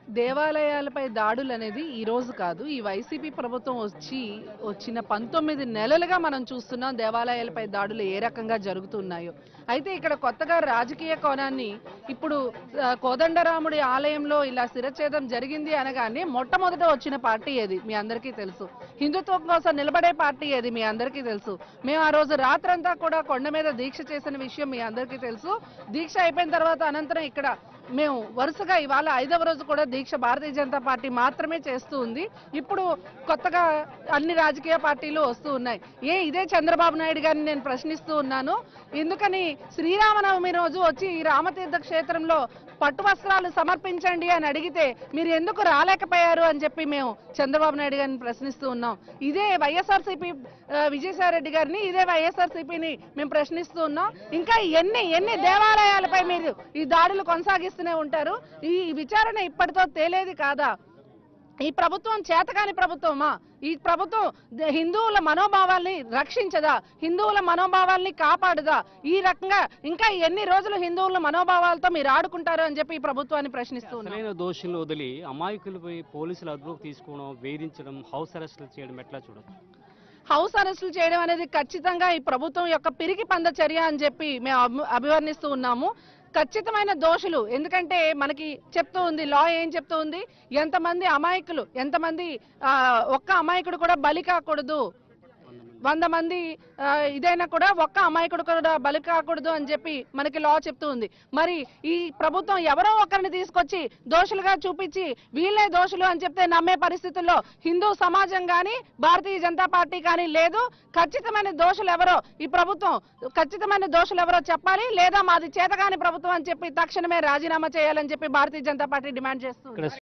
దేవాలయాలపై దాడులు అనేది ఈ రోజు కాదు. ఈ వైసీపీ ప్రభుత్వం వచ్చిన 19 నెలలుగా మనం చూస్తున్నాం దేవాలయాలపై దాడులు ఏ రకంగా జరుగుతున్నాయో. అయితే ఇక్కడ కొత్తగా రాజకీయ కోణాన్ని ఇప్పుడు కోదండరాముడి ఆలయంలో ఇలా శిరఛేదం జరిగింది అనగానే మొట్టమొదట వచ్చిన పార్టీ ఏది మీ అందరికీ తెలుసు. హిందుత్వం కోసం నిలబడే పార్టీ ఏది మీ అందరికీ తెలుసు. మేము ఆ రోజు రాత్రంతా కూడా కొండ మీద దీక్ష చేసిన విషయం మీ అందరికీ తెలుసు. దీక్ష అయిపోయిన తర్వాత అనంతరం ఇక్కడ మేము వరుసగా ఇవాళ 5వ రోజు కూడా దీక్ష భారతీయ జనతా పార్టీ మాత్రమే చేస్తూ ఉంది. ఇప్పుడు కొత్తగా అన్ని రాజకీయ పార్టీలు వస్తూ ఉన్నాయి. ఇదే చంద్రబాబు నాయుడు గారిని నేను ప్రశ్నిస్తూ ఉన్నాను. ఎందుకని శ్రీరామనవమి రోజు వచ్చి ఈ రామతీర్థ క్షేత్రంలో పట్టు వస్త్రాలు సమర్పించండి అని అడిగితే మీరు ఎందుకు రాలేకపోయారు అని చెప్పి మేము చంద్రబాబు నాయుడు గారిని ప్రశ్నిస్తూ ఉన్నాం. ఇదే వైఎస్ఆర్సీపీ విజయసాయిరెడ్డి గారిని, ఇదే వైఎస్ఆర్సీపీని మేము ప్రశ్నిస్తూ ఉన్నాం. ఇంకా ఎన్ని దేవాలయాలపై మీరు ఈ దాడులు కొనసాగిస్తూనే ఉంటారు? ఈ విచారణ ఇప్పటితో తేలేది కాదా? ఈ ప్రభుత్వం చేతకాని ప్రభుత్వమా? ఈ ప్రభుత్వం హిందువుల మనోభావాల్ని రక్షించదా? హిందువుల మనోభావాల్ని కాపాడదా? ఈ రకంగా ఇంకా ఎన్ని రోజులు హిందువుల మనోభావాలతో మీరు ఆడుకుంటారు అని చెప్పి ఈ ప్రభుత్వాన్ని ప్రశ్నిస్తూ ఉన్నారు. దోషులను వదిలి అమాయకులపై పోలీసులు అదుపులోకి తీసుకోవడం, వేధించడం, హౌస్ అరెస్టులు చేయడం ఎట్లా చూడొచ్చు? హౌస్ అరెస్టులు చేయడం అనేది ఖచ్చితంగా ఈ ప్రభుత్వం యొక్క పిరికి పంద చర్య అని చెప్పి మేము అభివర్ణిస్తూ ఉన్నాము. ఖచ్చితమైన దోషులు, ఎందుకంటే మనకి చెప్తూ ఉంది లా ఏం చెప్తూ ఉంది, ఎంతమంది అమాయకులు, ఎంతమంది ఒక్క అమాయకుడు కూడా బలి కాకూడదు, 100 మంది ఇదైనా కూడా ఒక్క అమాయకుడు కూడా బలి కాకూడదు అని చెప్పి మనకి లా చెప్తూ ఉంది. మరి ఈ ప్రభుత్వం ఎవరో ఒకరిని తీసుకొచ్చి దోషులుగా చూపించి వీళ్ళే దోషులు అని చెప్తే నమ్మే పరిస్థితుల్లో హిందూ సమాజం కానీ భారతీయ జనతా పార్టీ కానీ లేదు. ఖచ్చితమైన దోషులు ఎవరో ఈ ప్రభుత్వం ఖచ్చితమైన దోషులు ఎవరో చెప్పాలి, లేదా మాది చేతగాని ప్రభుత్వం అని చెప్పి తక్షణమే రాజీనామా చేయాలని చెప్పి భారతీయ జనతా పార్టీ డిమాండ్ చేస్తుంది.